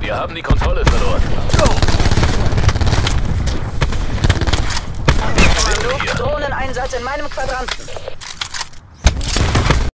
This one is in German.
Wir haben die Kontrolle verloren. Drohneneinsatz in meinem Quadranten.